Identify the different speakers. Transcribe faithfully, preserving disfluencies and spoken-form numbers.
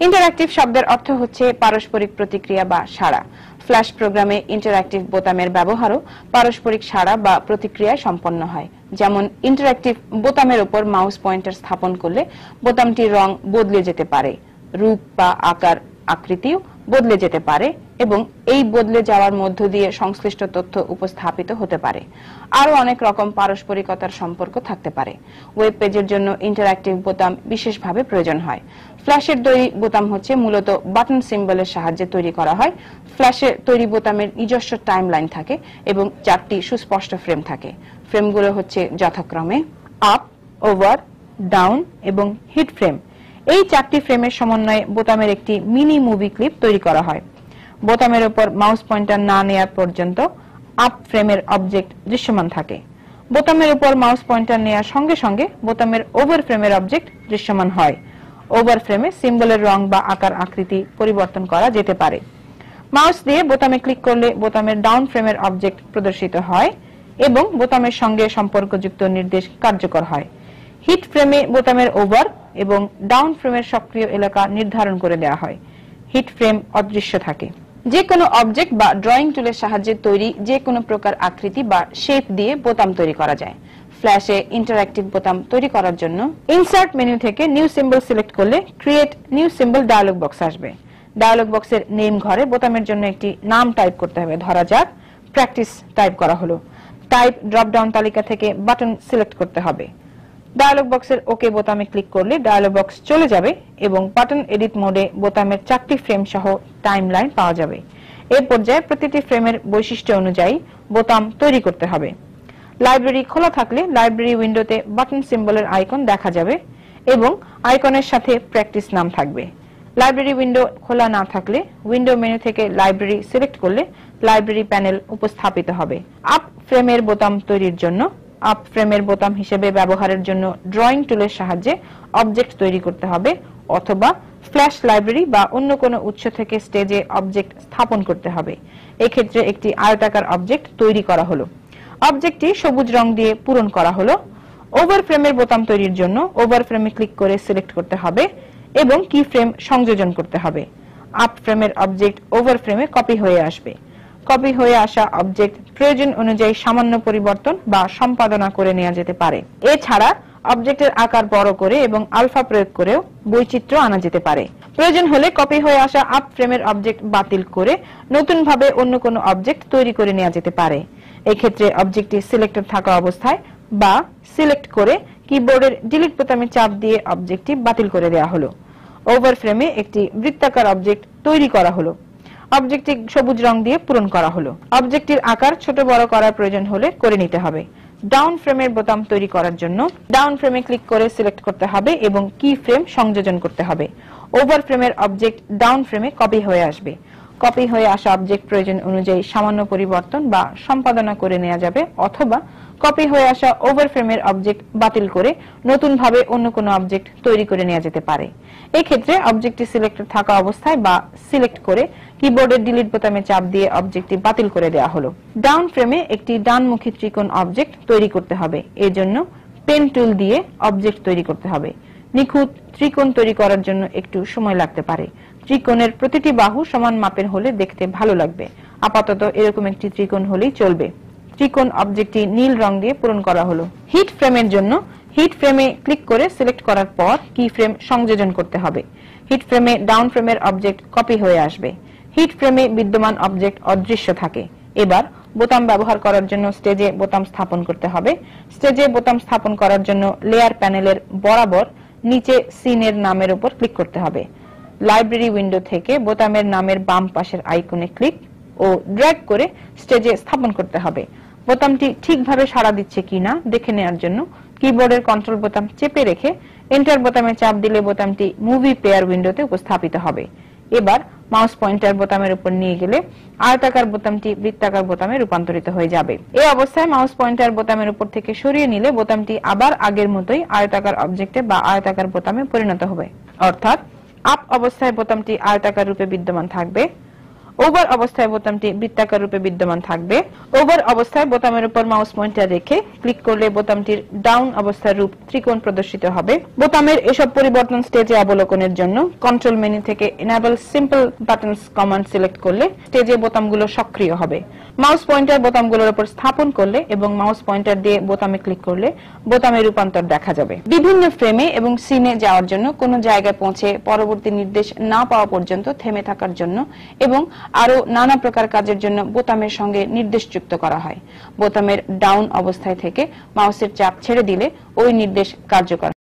Speaker 1: Interactive শব্দের অর্থ হচ্ছে পারস্পরিক প্রতিক্রিয়া বা সাড়া। ফ্ল্যাশ প্রোগ্রামে ইন্টারঅ্যাক্টিভ বোতামের ব্যবহারও পারস্পরিক সাড়া বা প্রতিক্রিয়ায় সম্পন্ন হয়। যেমন ইন্টারঅ্যাক্টিভ বোতামের উপর মাউস পয়েন্টার স্থাপন করলে বোতামটির রং বদলে যেতে পারে, রূপ বা আকার আকৃতিও বদলে যেতে পারে এবং এই বদলে যাওয়ার মধ্য দিয়ে সংশ্লিষ্ট তথ্য উপস্থাপিত হতে পারে। আরো অনেক রকম পারস্পরিকতার সম্পর্ক থাকতে পারে। ওয়েব পেজের জন্য ইন্টারঅ্যাক্টিভ বোতাম বিশেষভাবে প্রয়োজন হয়। ফ্ল্যাশের তৈরি বোতাম হচ্ছে মূলত বাটন সিম্বলের সাহায্যে তৈরি করা হয়। ফ্ল্যাশে তৈরি বোতামের নিজস্ব টাইমলাইন থাকে এবং চারটি সুস্পষ্ট ফ্রেম থাকে। ফ্রেমগুলো হচ্ছে যথাক্রমে আপ, ওভার, ডাউন এবং হিট ফ্রেম। এই চারটি ফ্রেমের সমন্বয়ে বোতামের একটি মিনি মুভি ক্লিপ তৈরি করা হয়। বোতামের উপর মাউস পয়েন্টার না নেওয়া পর্যন্ত আপ ফ্রেমের অবজেক্ট দৃশ্যমান থাকে। বোতামের উপর মাউস পয়েন্টার নেওয়ার সঙ্গে সঙ্গে বোতামের ওভার ফ্রেমের অবজেক্ট দৃশ্যমান হয়। ওভার ফ্রেমে সিম্বলের রং বা আকার আকৃতি পরিবর্তন করা যেতে পারে। মাউস দিয়ে বোতামে ক্লিক করলে বোতামের ডাউন ফ্রেমের অবজেক্ট প্রদর্শিত হয় এবং বোতামের সঙ্গে সম্পর্কযুক্ত নির্দেশ কার্যকর হয়। হিট ফ্রেমে বোতামের ওভার এবং ডাউন ফ্রেমের সক্রিয় এলাকা নির্ধারণ করে দেওয়া হয়। হিট ফ্রেম অদৃশ্য থাকে। যে কোনো অবজেক্ট বা ড্রয়িং টুলের সাহায্যে তৈরি যে কোনো প্রকার আকৃতি বা শেপ দিয়ে বোতাম তৈরি করা যায়। ফ্ল্যাশে ইন্টারঅ্যাক্টিভ বোতাম তৈরি করার জন্য ইনসার্ট মেনু থেকে নিউ সিম্বল সিলেক্ট করলে create new symbol dialog box আসবে। ডায়লগ বক্সের নেম ঘরে বোতামের জন্য একটি নাম টাইপ করতে হবে। ধরা যাক প্র্যাকটিস টাইপ করা হলো। টাইপ ড্রপ ডাউন তালিকা থেকে বাটন সিলেক্ট করতে হবে। ডায়লগ বক্সের ওকে বোতামে ক্লিক করলে ডায়লগ বক্স চলে যাবে এবং বাটন এডিট মোডে বোতামের চারটি ফ্রেম সহ টাইমলাইন পাওয়া যাবে। এই পর্যায়ে প্রতিটি ফ্রেমের বৈশিষ্ট্য অনুযায়ী বোতাম তৈরি করতে হবে। লাইব্রেরি খোলা থাকলে লাইব্রেরি উইন্ডোতে বাটন সিম্বলের আইকন দেখা যাবে এবং আইকনের সাথে প্র্যাকটিস নাম থাকবে। লাইব্রেরি উইন্ডো খোলা না থাকলে উইন্ডো মেনু থেকে লাইব্রেরি সিলেক্ট করলে লাইব্রেরি প্যানেল উপস্থাপিত হবে। আপ ফ্রেমের বোতাম তৈরির জন্য আপ ফ্রেমের বোতাম হিসেবে ব্যবহারের জন্য ড্রয়িং টুলের সাহায্যে অবজেক্ট তৈরি করতে হবে অথবা ফ্ল্যাশ লাইব্রেরি বা অন্য কোনো উৎস থেকে স্টেজে অবজেক্ট স্থাপন করতে হবে। এক্ষেত্রে একটি আয়তাকার অবজেক্ট তৈরি করা হলো। অবজেক্টটি সবুজ রং দিয়ে পূরণ করা হলো। ওভার ফ্রেমের বোতাম তৈরির জন্য ওভার ফ্রেমে ক্লিক করে সিলেক্ট করতে হবে এবং কি ফ্রেম সংযোজন করতে হবে। আপ ফ্রেমের অবজেক্ট ওভার ফ্রেমে কপি হয়ে আসবে। কপি হয়ে আসা অবজেক্ট প্রয়োজন অনুযায়ী সামান্য পরিবর্তন বা সম্পাদনা করে নেওয়া যেতে পারে। এছাড়া অবজেক্টের আকার বড় করে এবং আলফা প্রয়োগ করেও বৈচিত্র্য আনা যেতে পারে। প্রয়োজন হলে কপি হয়ে আসা আপ ফ্রেমের অবজেক্ট বাতিল করে নতুনভাবে অন্য কোনো অবজেক্ট তৈরি করে নেওয়া যেতে পারে। এক্ষেত্রে অবজেক্টটি সিলেক্টেড থাকা অবস্থায় বা সিলেক্ট করে কিবোর্ডের ডিলিট বোতামে চাপ দিয়ে অবজেক্টটি বাতিল করে দেওয়া হলো। ওভার ফ্রেমে একটি বৃত্তাকার অবজেক্ট তৈরি করা হলো। অবজেক্টটি সবুজ রং দিয়ে পূরণ করা হলো। অবজেক্টটির আকার ছোট বড় করার প্রয়োজন হলে করে নিতে হবে। ডাউন ফ্রেমের বোতাম তৈরি করার জন্য ডাউন ফ্রেমে ক্লিক করে সিলেক্ট করতে হবে এবং কি ফ্রেম সংযোজন করতে হবে। ওভার ফ্রেমের অবজেক্ট ডাউন ফ্রেমে কপি হয়ে আসবে। কপি হয়ে আসা অবজেক্ট প্রয়োজন অনুযায়ী সামান্য পরিবর্তন বা সম্পাদনা করে নেওয়া যাবে অথবা কপি হয়ে আসা ওভার ফ্রেমের অবজেক্ট বাতিল করে নতুন ভাবে অন্য কোনো অবজেক্ট তৈরি করে নেওয়া যেতে পারে। এই ক্ষেত্রে অবজেক্টটি সিলেক্টেড থাকা অবস্থায় বা সিলেক্ট করে কিবোর্ডের ডিলিট বোতামে চাপ দিয়ে অবজেক্টটি বাতিল করে দেওয়া হলো। ডাউন ফ্রেমে একটি ডানমুখী ত্রিকোণ অবজেক্ট তৈরি করতে হবে। এর জন্য পেন টুল দিয়ে অবজেক্ট তৈরি করতে হবে। নিখুঁত ত্রিকোণ তৈরি করার জন্য একটু সময় লাগতে পারে। ত্রিকোণের প্রতিটি বাহু সমান মাপের হলে দেখতে ভালো লাগবে। আপাতত এরকম একটি ত্রিকোণ হলেই চলবে। ত্রিকোণ অবজেক্টটি নীল রং দিয়ে পূরণ করা হলো। হিট ফ্রেমের জন্য হিট ফ্রেমে ক্লিক করে সিলেক্ট করার পর কি ফ্রেম সংযোজন করতে হবে। হিট ফ্রেমে ডাউন ফ্রেমের অবজেক্ট কপি হয়ে আসবে। হিট ফ্রেমে বিদ্যমান অবজেক্ট অদৃশ্য থাকে। এবার বোতাম ব্যবহার করার জন্য স্টেজে বোতাম স্থাপন করতে হবে। স্টেজে বোতাম স্থাপন করার জন্য লেয়ার প্যানেলের বরাবর নিচে সিনের নামের উপর ক্লিক করতে হবে। লাইব্রেরি উইন্ডো থেকে বোতামের নামের বাম পাশের আইকনে ক্লিক ও ড্র্যাগ করে স্টেজে স্থাপন করতে হবে। বোতামটি ঠিকভাবে সাড়া দিচ্ছে কিনা দেখে নেওয়ার জন্য কিবোর্ডের কন্ট্রোল বোতাম চেপে রেখে এন্টার বোতামে চাপ দিলে বোতামটি মুভি প্লেয়ার উইন্ডোতে উপস্থাপিত হবে। এবার মাউস পয়েন্টার বোতামের উপর নিয়ে গেলে আয়তাকার বোতামটি বৃত্তাকার বোতামে রূপান্তরিত হয়ে যাবে। এই অবস্থায় মাউস পয়েন্টার বোতামের উপর থেকে সরিয়ে নিলে বোতামটি আবার আগের মতোই আয়তাকার অবজেক্টে বা আয়তাকার বোতামে পরিণত হবে। অর্থাৎ আপ অবস্থায় বোতামটি আয়তাকার রূপে বিদ্যমান থাকবে। ওভার অবস্থায় বোতামটি বৃত্তাকার রূপে বিদ্যমান থাকবে। ওভার অবস্থায় বোতামের উপর মাউস পয়েন্টার রেখে ক্লিক করলে বোতামটির ডাউন অবস্থার রূপ ত্রিকোণ প্রদর্শিত হবে। বোতামের এসব পরিবর্তন স্টেজে অবলোকনের জন্য কন্ট্রোল মেনু থেকে enable simple buttons command select করলে স্টেজে বোতামগুলো সক্রিয় হবে। মাউস পয়েন্টার বোতামগুলোর উপর স্থাপন করলে এবং মাউস পয়েন্টার দিয়ে বোতামে ক্লিক করলে বোতামের রূপান্তর দেখা যাবে। বিভিন্ন ফ্রেমে এবং সিনে যাওয়ার জন্য কোনো জায়গায় পৌঁছে পরবর্তী নির্দেশ না পাওয়া পর্যন্ত থেমে থাকার জন্য এবং আরো নানা প্রকার কাজের জন্য বোতামের সঙ্গে নির্দেশ যুক্ত করা হয়। বোতামের ডাউন অবস্থায় থেকে মাউসের চাপ ছেড়ে দিলে ওই নির্দেশ কার্যকর